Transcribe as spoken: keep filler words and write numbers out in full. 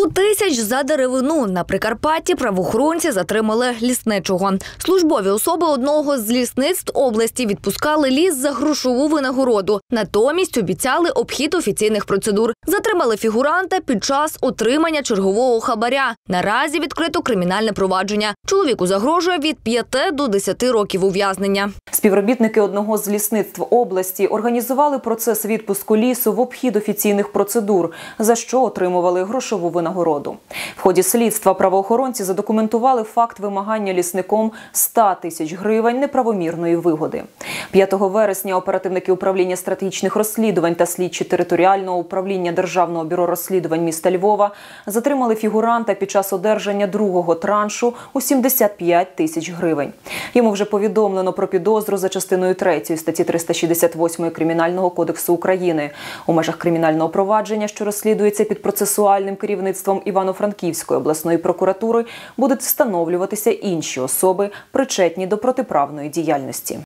сто тисяч за деревину. На Прикарпатті правоохоронці затримали лісничого. Службові особи одного з лісництв області відпускали ліс за грошову винагороду. Натомість обіцяли обхід офіційних процедур. Затримали фігуранта під час отримання чергового хабаря. Наразі відкрито кримінальне провадження. Чоловіку загрожує від п'яти до десяти років ув'язнення. Співробітники одного з лісництв області організували процес відпуску лісу в обхід офіційних процедур, за що отримували грошову винагороду. В ході слідства правоохоронці задокументували факт вимагання лісником ста тисяч гривень неправомірної вигоди. п'ятого вересня оперативники управління стратегічних розслідувань та слідчі територіального управління Державного бюро розслідувань міста Львова затримали фігуранта під час одержання другого траншу у сімдесят п'ять тисяч гривень. Йому вже повідомлено про підозру за частиною третьої статті триста шістдесят восьмої Кримінального кодексу України. У межах кримінального провадження, що розслідується під процесуальним керівництвом Івано-Франківської обласної прокуратури, будуть встановлюватися інші особи, причетні до протиправної діяльності.